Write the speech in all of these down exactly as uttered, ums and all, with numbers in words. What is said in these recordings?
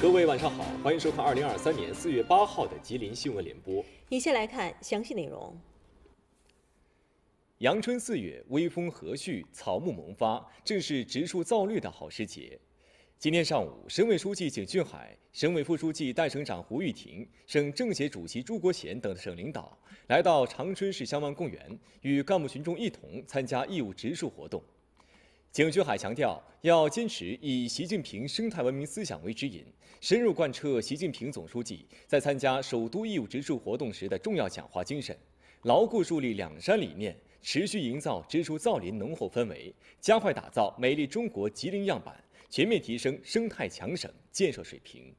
各位晚上好，欢迎收看二零二三年四月八号的吉林新闻联播。 以下来看详细内容。 阳春四月，微风和煦，草木萌发，正是植树造绿的好时节。今天上午，省委书记景俊海、省委副书记、代省长胡玉婷、省政协主席朱国贤等省领导来到长春市香湾公园，与干部群众一同参加义务植树活动。景俊海强调，要坚持以习近平生态文明思想为指引，深入贯彻习近平总书记在参加首都义务植树活动时的重要讲话精神，牢固树立两山理念，持续营造植树造林浓厚氛围，加快打造美丽中国吉林样板，全面提升生态强省建设水平。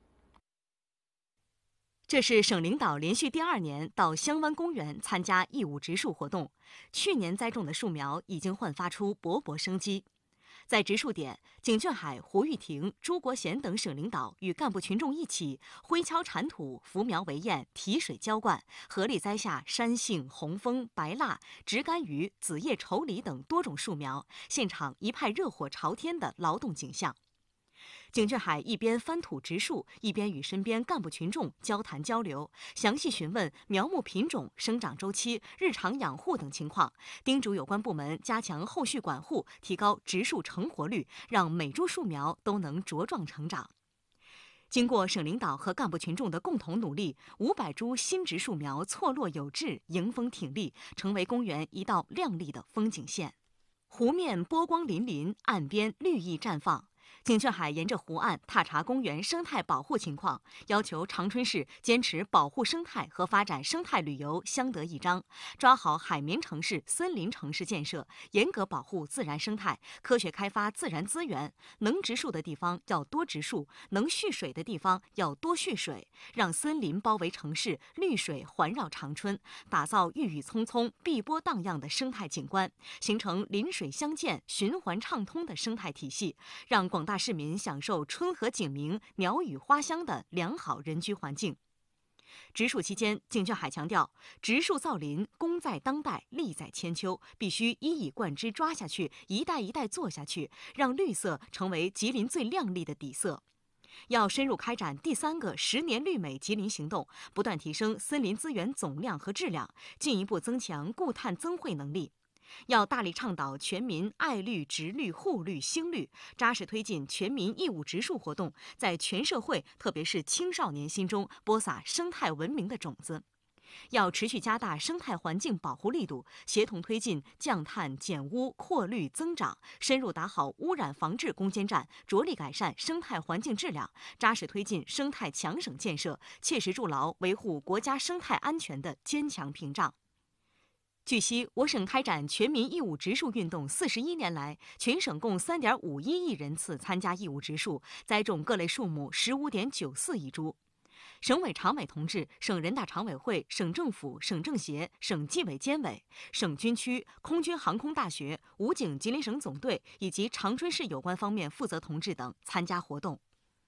这是省领导连续第二年到香湾公园参加义务植树活动，去年栽种的树苗已经焕发出勃勃生机。在植树点，景俊海、胡玉婷、朱国贤等省领导与干部群众一起挥锹铲土、扶苗为堰、提水浇灌，合力栽下山杏、红枫、白蜡、直竿鱼、紫叶稠李等多种树苗，现场一派热火朝天的劳动景象。景俊海一边翻土植树，一边与身边干部群众交谈交流，详细询问苗木品种、生长周期、日常养护等情况，叮嘱有关部门加强后续管护，提高植树成活率，让每株树苗都能茁壮成长。经过省领导和干部群众的共同努力，五百株新植树苗错落有致，迎风挺立，成为公园一道亮丽的风景线。湖面波光粼粼，岸边绿意绽放。景俊海沿着湖岸踏查公园生态保护情况，要求长春市坚持保护生态和发展生态旅游相得益彰，抓好海绵城市、森林城市建设，严格保护自然生态，科学开发自然资源。能植树的地方要多植树，能蓄水的地方要多蓄水，让森林包围城市，绿水环绕长春，打造郁郁葱葱、碧波荡漾的生态景观，形成林水相间、循环畅通的生态体系，让广大市民享受春和景明、鸟语花香的良好人居环境。植树期间，景俊海强调，植树造林功在当代，利在千秋，必须一以贯之抓下去，一代一代做下去，让绿色成为吉林最亮丽的底色。要深入开展第三个十年绿美吉林行动，不断提升森林资源总量和质量，进一步增强固碳增汇能力。要大力倡导全民爱绿、植绿、护绿、兴绿，扎实推进全民义务植树活动，在全社会，特别是青少年心中播撒生态文明的种子。要持续加大生态环境保护力度，协同推进降碳、减污、扩绿、增长，深入打好污染防治攻坚战，着力改善生态环境质量，扎实推进生态强省建设，切实筑牢维护国家生态安全的坚强屏障。据悉，我省开展全民义务植树运动四十一年来，全省共三点五一亿人次参加义务植树，栽种各类树木十五点九四亿株。省委常委同志、省人大常委会、省政府、省政协、省纪委监委、省军区、空军航空大学、武警吉林省总队以及长春市有关方面负责同志等参加活动。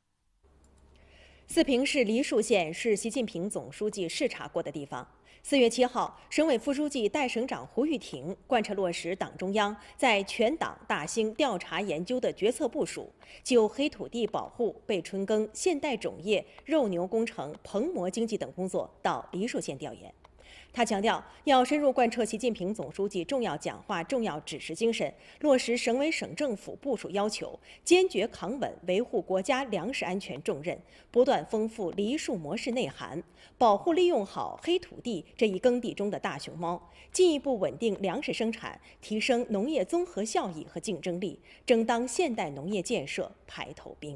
四平市梨树县是习近平总书记视察过的地方。四月七号，省委副书记、代省长胡玉婷贯彻落实党中央在全党大兴调查研究的决策部署，就黑土地保护、备春耕、现代种业、肉牛工程、棚膜经济等工作到梨树县调研。他强调，要深入贯彻习近平总书记重要讲话、重要指示精神，落实省委省政府部署要求，坚决扛稳维护国家粮食安全重任，不断丰富梨树模式内涵，保护利用好黑土地这一耕地中的大熊猫，进一步稳定粮食生产，提升农业综合效益和竞争力，争当现代农业建设排头兵。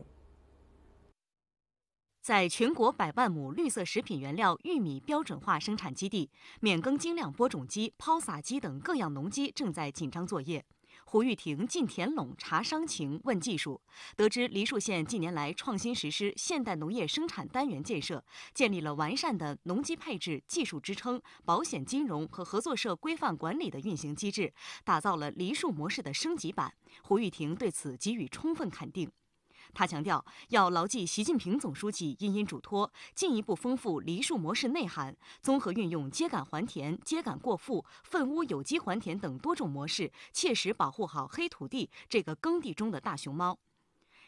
在全国百万亩绿色食品原料玉米标准化生产基地，免耕精量播种机、抛撒机等各样农机正在紧张作业。胡玉婷进田垄查伤情、问技术，得知梨树县近年来创新实施现代农业生产单元建设，建立了完善的农机配置、技术支撑、保险金融和合作社规范管理的运行机制，打造了梨树模式的升级版。胡玉婷对此给予充分肯定。他强调，要牢记习近平总书记殷殷嘱托，进一步丰富梨树模式内涵，综合运用秸秆还田、秸秆过覆、粪污有机还田等多种模式，切实保护好黑土地这个耕地中的大熊猫。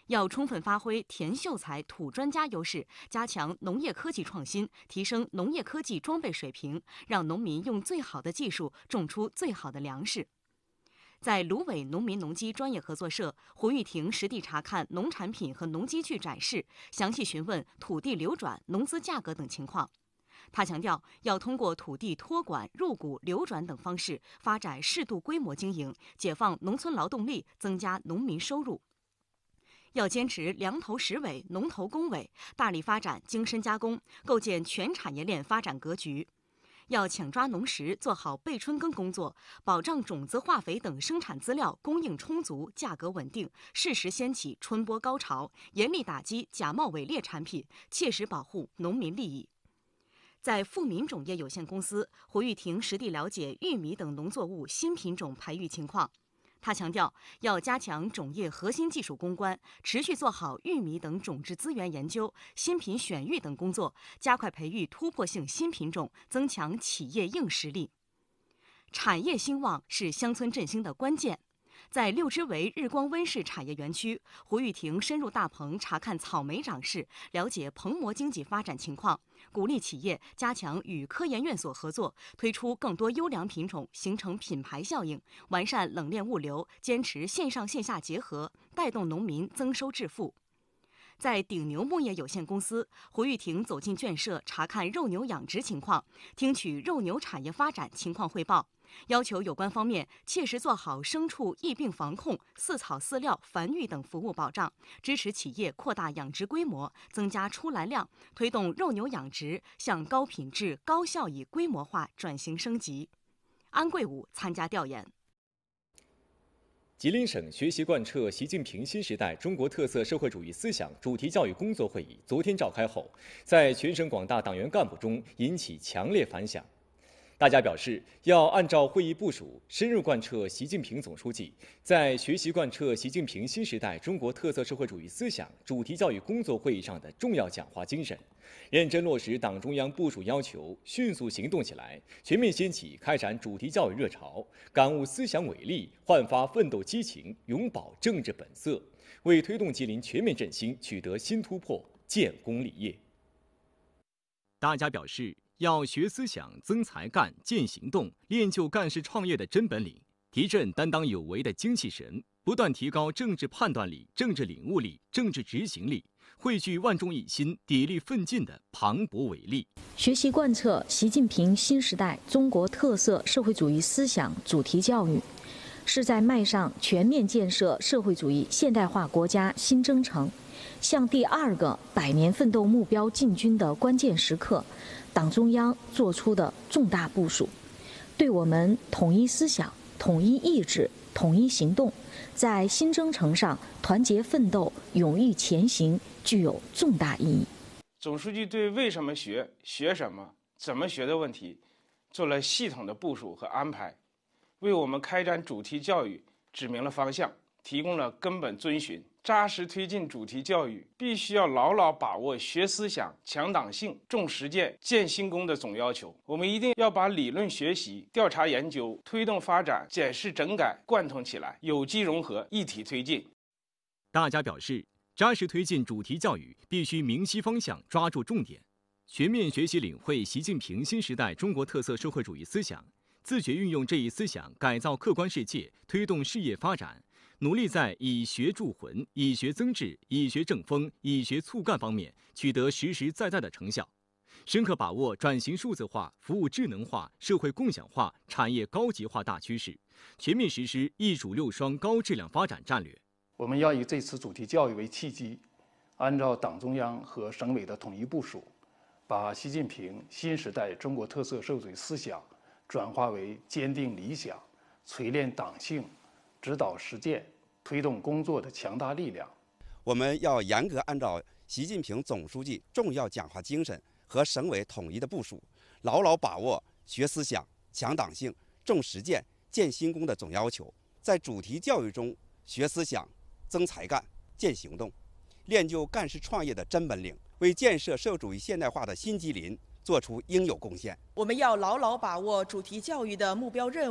要充分发挥田秀才土专家优势，加强农业科技创新，提升农业科技装备水平，让农民用最好的技术种出最好的粮食。在芦苇农民农机专业合作社，胡玉婷实地查看农产品和农机具展示，详细询问土地流转、农资价格等情况。他强调，要通过土地托管、入股、流转等方式，发展适度规模经营，解放农村劳动力，增加农民收入。要坚持粮头实尾、农头工尾，大力发展精深加工，构建全产业链发展格局。要抢抓农时，做好备春耕工作，保障种子、化肥等生产资料供应充足、价格稳定，适时掀起春播高潮，严厉打击假冒伪劣产品，切实保护农民利益。在富民种业有限公司，胡玉婷实地了解玉米等农作物新品种培育情况。他强调，要加强种业核心技术攻关，持续做好玉米等种质资源研究、新品选育等工作，加快培育突破性新品种，增强企业硬实力。产业兴旺是乡村振兴的关键。在六支围日光温室产业园区，胡玉婷深入大棚查看草莓长势，了解棚膜经济发展情况，鼓励企业加强与科研院所合作，推出更多优良品种，形成品牌效应，完善冷链物流，坚持线上线下结合，带动农民增收致富。在顶牛牧业有限公司，胡玉婷走进圈舍查看肉牛养殖情况，听取肉牛产业发展情况汇报，要求有关方面切实做好牲畜疫病防控、饲草饲料繁育等服务保障，支持企业扩大养殖规模，增加出栏量，推动肉牛养殖向高品质、高效益规模化转型升级。安贵武参加调研。 吉林省学习贯彻习近平新时代中国特色社会主义思想主题教育工作会议昨天召开后，在全省广大党员干部中引起强烈反响。大家表示，要按照会议部署，深入贯彻习近平总书记在学习贯彻习近平新时代中国特色社会主义思想主题教育工作会议上的重要讲话精神，认真落实党中央部署要求，迅速行动起来，全面掀起开展主题教育热潮，感悟思想伟力，焕发奋斗激情，永葆政治本色，为推动吉林全面振兴取得新突破建功立业。大家表示，要学思想、增才干、建行动，练就干事创业的真本领，提振担当有为的精气神，不断提高政治判断力、政治领悟力、政治执行力，汇聚万众一心、砥砺奋进的磅礴伟力。 学习贯彻习近平新时代中国特色社会主义思想主题教育，是在迈上全面建设社会主义现代化国家新征程，向第二个百年奋斗目标进军的关键时刻，党中央作出的重大部署，对我们统一思想、统一意志、统一行动，在新征程上团结奋斗、勇于前行，具有重大意义。 总书记对为什么学、学什么、怎么学的问题做了系统的部署和安排，为我们开展主题教育指明了方向，提供了根本遵循。扎实推进主题教育，必须要牢牢把握学思想、强党性、重实践、建新功的总要求。我们一定要把理论学习、调查研究、推动发展、检视整改贯通起来，有机融合，一体推进。 大家表示，扎实推进主题教育必须明晰方向，抓住重点，全面学习领会习近平新时代中国特色社会主义思想，自觉运用这一思想改造客观世界，推动事业发展，努力在以学铸魂、以学增智、以学正风、以学促干方面取得实实在在的成效，深刻把握转型数字化、服务智能化、社会共享化、产业高级化大趋势，全面实施一主六双高质量发展战略。 我们要以这次主题教育为契机，按照党中央和省委的统一部署，把习近平新时代中国特色社会主义思想转化为坚定理想、锤炼党性、指导实践、推动工作的强大力量。 我们要严格按照习近平总书记重要讲话精神和省委统一的部署，牢牢把握学思想、强党性、重实践、建新功的总要求，在主题教育中学思想、增才干、建行动，练就干事创业的真本领，为建设社会主义现代化的新吉林做出应有贡献。 我们要牢牢把握主题教育的目标任务，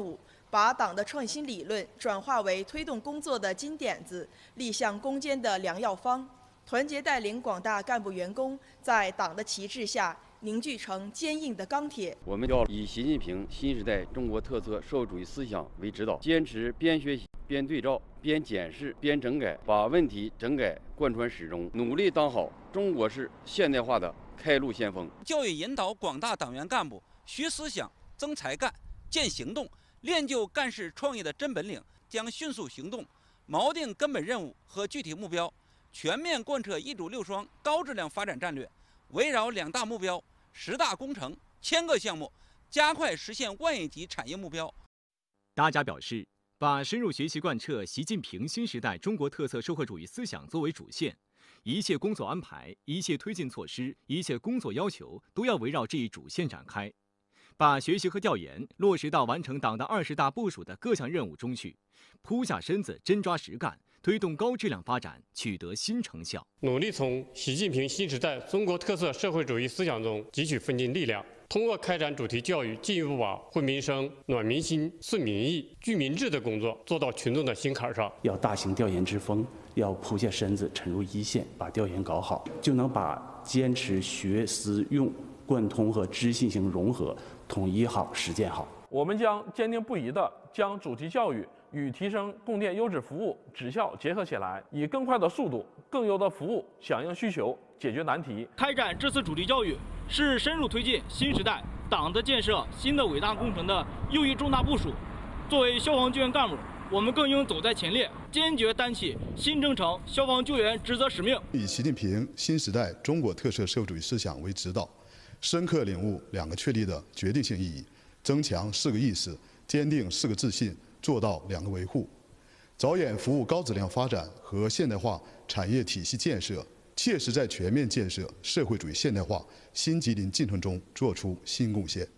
把党的创新理论转化为推动工作的金点子，立项攻坚的良药方，团结带领广大干部员工，在党的旗帜下凝聚成坚硬的钢铁。 我们要以习近平新时代中国特色社会主义思想为指导，坚持边学习边对照、边检视边整改，把问题整改贯穿始终，努力当好中国式现代化的开路先锋。 教育引导广大党员干部学思想、增才干、见行动，练就干事创业的真本领，将迅速行动，锚定根本任务和具体目标，全面贯彻一主六双高质量发展战略，围绕两大目标、十大工程、千个项目，加快实现万亿级产业目标。 大家表示，把深入学习贯彻习近平新时代中国特色社会主义思想作为主线，一切工作安排、一切推进措施、一切工作要求都要围绕这一主线展开，把学习和调研落实到完成党的二十大部署的各项任务中去，扑下身子，真抓实干，推动高质量发展取得新成效。 努力从习近平新时代中国特色社会主义思想中汲取奋进力量，通过开展主题教育，进一步把惠民生、暖民心、顺民意、聚民智的工作做到群众的心坎上。 要大行调研之风，要扑下身子，沉入一线，把调研搞好，就能把坚持学思用贯通和知信型融合统一好、实践好。 我们将坚定不移地将主题教育与提升供电优质服务质效结合起来，以更快的速度、更优的服务响应需求，解决难题。 开展这次主题教育是深入推进新时代党的建设新的伟大工程的又一重大部署。作为消防救援干部，我们更应走在前列，坚决担起新征程消防救援职责使命。 以习近平新时代中国特色社会主义思想为指导，深刻领悟两个确立的决定性意义，增强四个意识，坚定四个自信，做到两个维护，着眼服务高质量发展和现代化产业体系建设，切实在全面建设社会主义现代化新吉林进程中作出新贡献。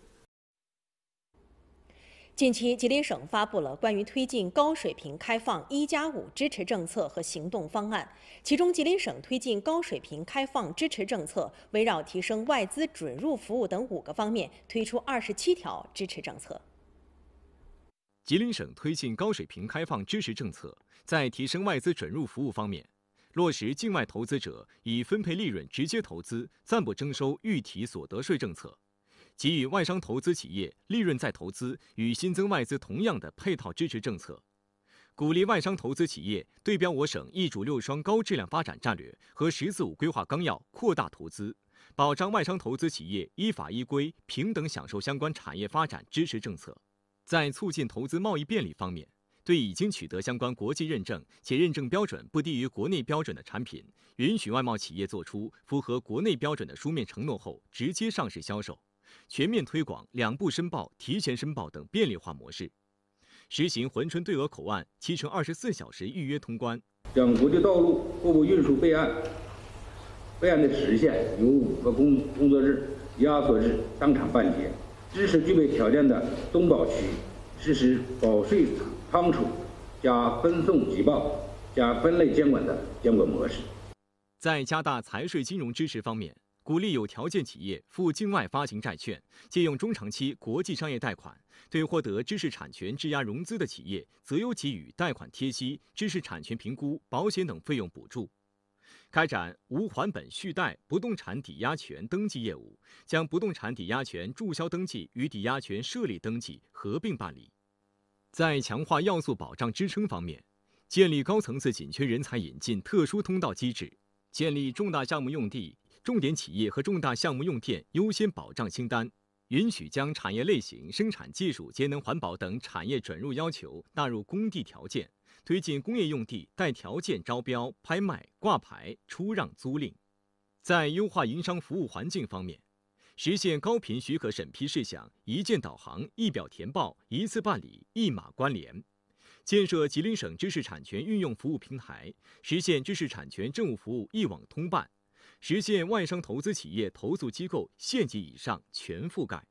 近期，吉林省发布了关于推进高水平开放“一加五”支持政策和行动方案。其中，吉林省推进高水平开放支持政策，围绕提升外资准入服务等五个方面，推出二十七条支持政策。 吉林省推进高水平开放支持政策，在提升外资准入服务方面，落实境外投资者以分配利润直接投资，暂不征收预提所得税政策。给予外商投资企业利润再投资与新增外资同样的配套支持政策，鼓励外商投资企业对标我省一主六双高质量发展战略和“十四五”规划纲要扩大投资，保障外商投资企业依法依规平等享受相关产业发展支持政策。在促进投资贸易便利方面，对已经取得相关国际认证且认证标准不低于国内标准的产品，允许外贸企业做出符合国内标准的书面承诺后直接上市销售。全面推广两步申报、提前申报等便利化模式，实行珲春对俄口岸七乘二十四小时预约通关， 将国际道路货物运输备案备案的时限由五个工工作日压缩至当场办结，支持具备条件的东保区实施保税仓储加分送急报加分类监管的监管模式。 在加大财税金融支持方面，鼓励有条件企业赴境外发行债券，借用中长期国际商业贷款，对获得知识产权质押融资的企业，择优给予贷款贴息、知识产权评估、保险等费用补助。开展无还本续贷不动产抵押权登记业务，将不动产抵押权注销登记与抵押权设立登记合并办理。在强化要素保障支撑方面，建立高层次紧缺人才引进特殊通道机制，建立重大项目用地、重点企业和重大项目用电优先保障清单，允许将产业类型、生产技术、节能环保等产业准入要求纳入工地条件，推进工业用地带条件招标、拍卖、挂牌、出让、租赁。在优化营商服务环境方面，实现高频许可审批事项一键导航、一表填报、一次办理、一码关联。建设吉林省知识产权运用服务平台，实现知识产权政务服务一网通办，实现外商投资企业投诉机构县级以上全覆盖。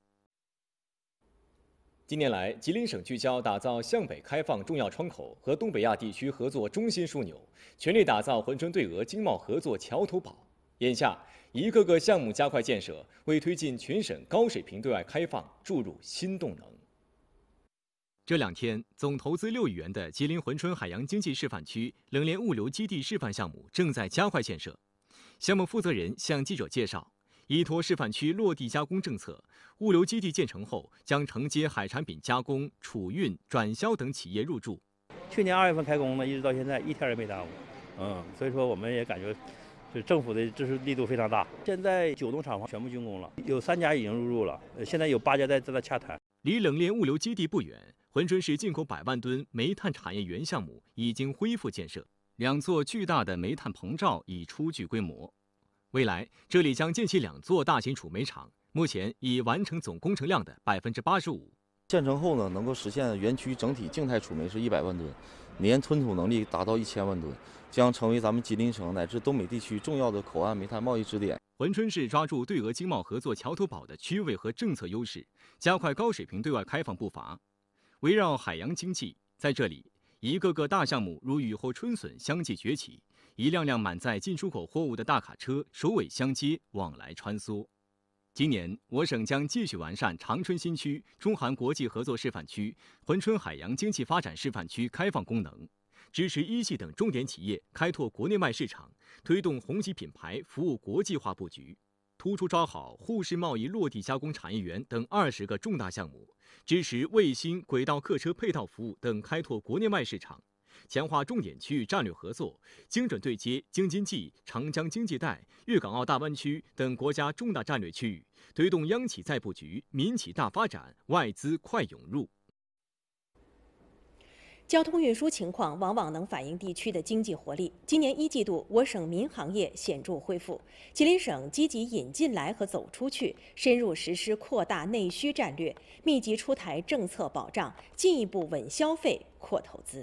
近年来，吉林省聚焦打造向北开放重要窗口和东北亚地区合作中心枢纽，全力打造珲春对俄经贸合作桥头堡。眼下，一个个项目加快建设，为推进全省高水平对外开放注入新动能。 这两天，总投资六亿元的吉林珲春海洋经济示范区冷链物流基地示范项目正在加快建设。项目负责人向记者介绍，依托示范区落地加工政策，物流基地建成后将承接海产品加工、储运、转销等企业入驻。 去年二月份开工呢，一直到现在一天也没耽误。嗯，所以说我们也感觉，就政府的支持力度非常大。现在九栋厂房全部竣工了，有三家已经入驻了，现在有八家在在洽谈。 离冷链物流基地不远，珲春市进口百万吨煤炭产业园项目已经恢复建设，两座巨大的煤炭棚罩已初具规模。未来这里将建起两座大型储煤厂，目前已完成总工程量的百分之八十五。 建成后呢，能够实现园区整体静态储煤是一百万吨，年吞吐能力达到一千万吨，将成为咱们吉林省乃至东北地区重要的口岸煤炭贸易支点。 珲春市抓住对俄经贸合作桥头堡的区位和政策优势，加快高水平对外开放步伐。围绕海洋经济，在这里，一个个大项目如雨后春笋相继崛起，一辆辆满载进出口货物的大卡车首尾相接，往来穿梭。今年，我省将继续完善长春新区中韩国际合作示范区、珲春海洋经济发展示范区开放功能，支持一系等重点企业开拓国内外市场，推动红旗品牌服务国际化布局，突出抓好沪市贸易落地加工产业园等二十个重大项目，支持卫星、轨道客车配套服务等开拓国内外市场，强化重点区域战略合作，精准对接京津冀、长江经济带、粤港澳大湾区等国家重大战略区域，推动央企再布局、民企大发展、外资快涌入。 交通运输情况往往能反映地区的经济活力。今年一季度，我省民航业显著恢复，吉林省积极引进来和走出去，深入实施扩大内需战略，密集出台政策保障，进一步稳消费、扩投资。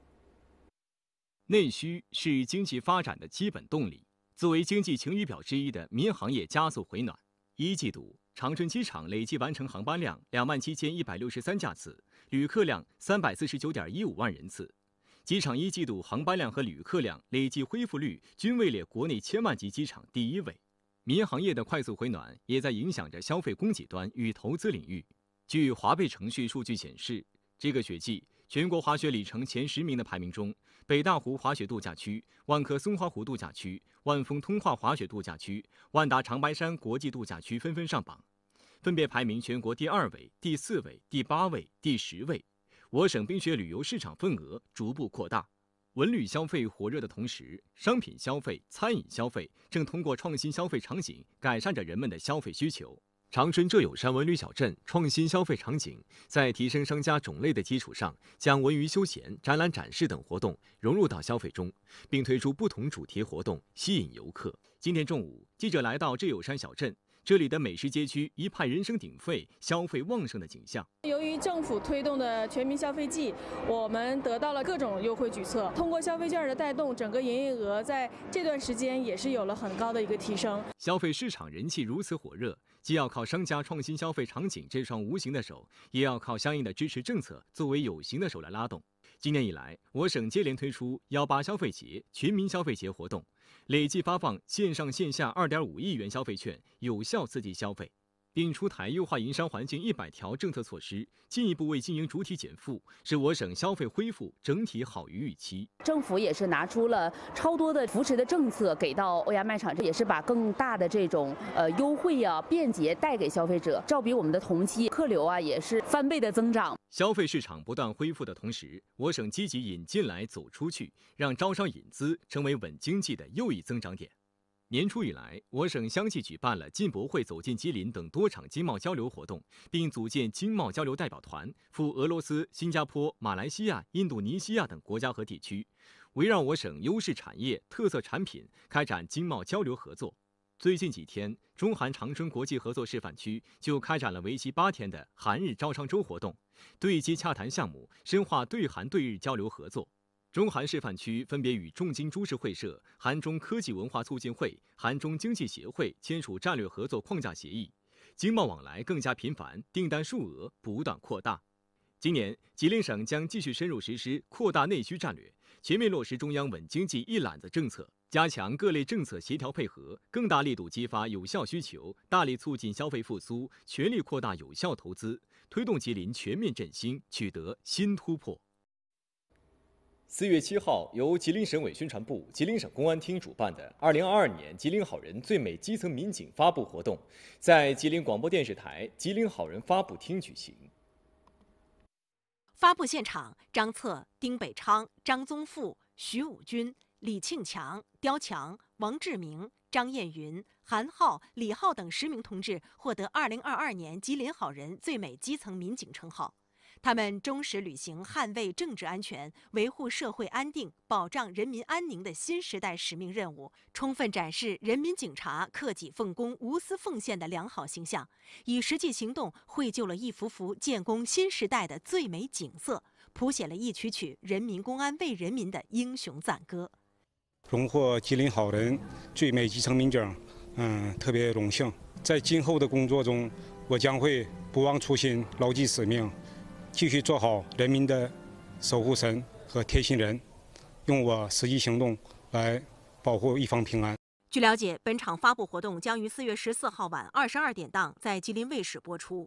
内需是经济发展的基本动力。作为经济晴雨表之一的民航业加速回暖，一季度长春机场累计完成航班量两万七千一百六十三架次，旅客量三百四十九点一五万人次。机场一季度航班量和旅客量累计恢复率均位列国内千万级机场第一位。民航业的快速回暖也在影响着消费供给端与投资领域。据华贝程序数据显示，这个雪季全国滑雪里程前十名的排名中，北大湖滑雪度假区、万科松花湖度假区、万丰通化滑雪度假区、万达长白山国际度假区纷纷上榜，分别排名全国第二位、第四位、第八位、第十位。我省冰雪旅游市场份额逐步扩大，文旅消费火热的同时，商品消费、餐饮消费正通过创新消费场景改善着人们的消费需求。长春浙友山文旅小镇创新消费场景在提升商家种类的基础上，将文娱休闲、展览展示等活动融入到消费中，并推出不同主题活动吸引游客。今天中午，记者来到浙友山小镇，这里的美食街区一派人声鼎沸、消费旺盛的景象。 由于政府推动的全民消费季，我们得到了各种优惠举措，通过消费券的带动，整个营业额在这段时间也是有了很高的一个提升。 消费市场人气如此火热，既要靠商家创新消费场景这双无形的手，也要靠相应的支持政策作为有形的手来拉动。今年以来，我省接连推出幺八消费节、全民消费节活动，累计发放线上线下二点五亿元消费券，有效刺激消费，并出台优化营商环境一百条政策措施，进一步为经营主体减负，使我省消费恢复整体好于预期。 政府也是拿出了超多的扶持的政策给到欧亚卖场，这也是把更大的这种呃优惠啊、便捷带给消费者。照比我们的同期，客流啊也是翻倍的增长。 消费市场不断恢复的同时，我省积极引进来走出去，让招商引资成为稳经济的又一增长点。年初以来，我省相继举办了进博会走进吉林等多场经贸交流活动，并组建经贸交流代表团，赴俄罗斯、新加坡、马来西亚、印度尼西亚等国家和地区，围绕我省优势产业、特色产品开展经贸交流合作。最近几天，中韩长春国际合作示范区就开展了为期八天的韩日招商周活动，对接洽谈项目，深化对韩对日交流合作。中韩示范区分别与重金株式会社、韩中科技文化促进会、韩中经济协会签署战略合作框架协议，经贸往来更加频繁，订单数额不断扩大。今年，吉林省将继续深入实施扩大内需战略，全面落实中央稳经济一揽子政策，加强各类政策协调配合，更大力度激发有效需求，大力促进消费复苏，全力扩大有效投资， 推动吉林全面振兴取得新突破。四月七号，由吉林省委宣传部、吉林省公安厅主办的二零二二年吉林好人最美基层民警发布活动，在吉林广播电视台吉林好人发布厅举行。 发布现场，张策、丁北昌、张宗富、徐武军、李庆强、刁强、王志明、张艳云、韩浩、李浩等十名同志获得二零二二年吉林好人最美基层民警称号。他们忠实履行捍卫政治安全、维护社会安定、保障人民安宁的新时代使命任务，充分展示人民警察克己奉公、无私奉献的良好形象，以实际行动绘就了一幅幅建功新时代的最美景色，谱写了一曲曲人民公安为人民的英雄赞歌。 荣获吉林好人最美基层民警，嗯，特别荣幸。在今后的工作中，我将会不忘初心，牢记使命，继续做好人民的守护神和贴心人，用我实际行动来保护一方平安。 据了解，本场发布活动将于四月十四号晚二十二点档在吉林卫视播出。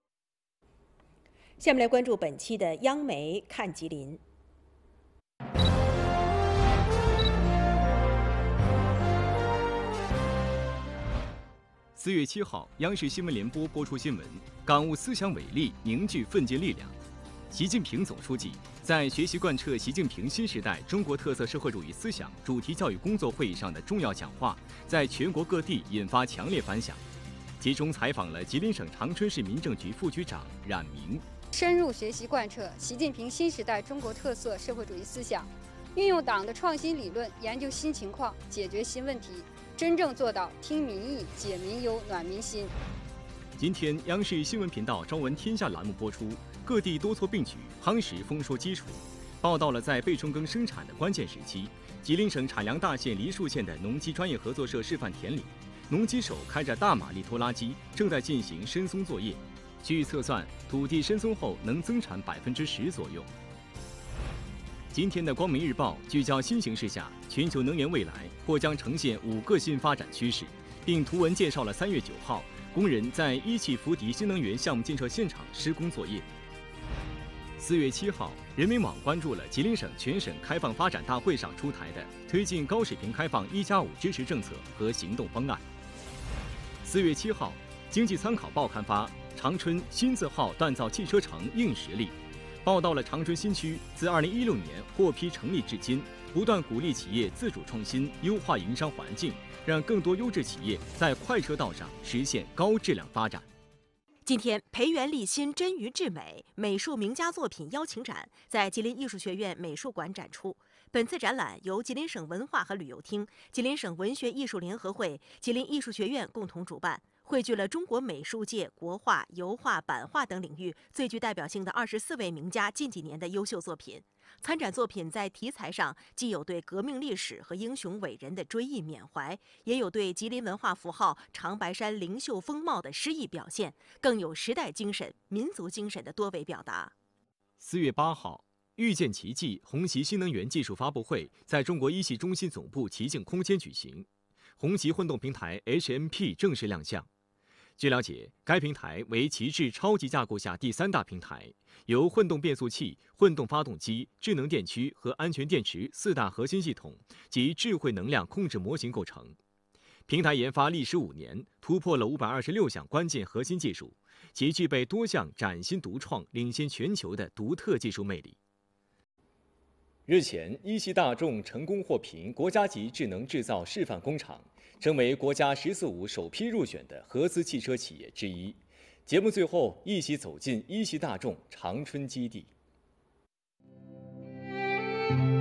下面来关注本期的央媒看吉林。 四月七号，央视新闻联播播出新闻：感悟思想伟力，凝聚奋进力量。习近平总书记在学习贯彻习近平新时代中国特色社会主义思想主题教育工作会议上的重要讲话，在全国各地引发强烈反响。其中采访了吉林省长春市民政局副局长冉明。 深入学习贯彻习近平新时代中国特色社会主义思想，运用党的创新理论，研究新情况，解决新问题，真正做到听民意、解民忧、暖民心。 今天，央视新闻频道《朝闻天下》栏目播出，各地多措并举，夯实丰收基础，报道了在备春耕生产的关键时期，吉林省产粮大县梨树县的农机专业合作社示范田里，农机手开着大马力拖拉机，正在进行深松作业。据测算，土地深松后能增产百分之十左右。今天的《光明日报》聚焦新形势下全球能源未来或将呈现五个新发展趋势，并图文介绍了三月九号工人在一汽福迪新能源项目建设现场施工作业。四月七号，人民网关注了吉林省全省开放发展大会上出台的推进高水平开放一加五支持政策和行动方案。四月七号，《经济参考报》刊发长春新字号锻造汽车城硬实力，报道了长春新区自二零一六年获批成立至今，不断鼓励企业自主创新，优化营商环境，让更多优质企业在快车道上实现高质量发展。 今天，培元立新，臻于至美美术名家作品邀请展在吉林艺术学院美术馆展出。本次展览由吉林省文化和旅游厅、吉林省文学艺术联合会、吉林艺术学院共同主办，汇聚了中国美术界、国画、油画、版画等领域最具代表性的二十四位名家近几年的优秀作品。参展作品在题材上既有对革命历史和英雄伟人的追忆缅怀，也有对吉林文化符号长白山灵秀风貌的诗意表现，更有时代精神、民族精神的多维表达。 四月八号，遇见奇迹红旗新能源技术发布会在中国一汽中心总部奇境空间举行，红旗混动平台 H M P 正式亮相。据了解，该平台为旗帜超级架构下第三大平台，由混动变速器、混动发动机、智能电驱和安全电池四大核心系统及智慧能量控制模型构成。平台研发历时五年，突破了五百二十六项关键核心技术，其具备多项崭新独创、领先全球的独特技术魅力。日前，一汽大众成功获评国家级智能制造示范工厂，成为国家“十四五”首批入选的合资汽车企业之一。节目最后，一起走进一汽大众长春基地。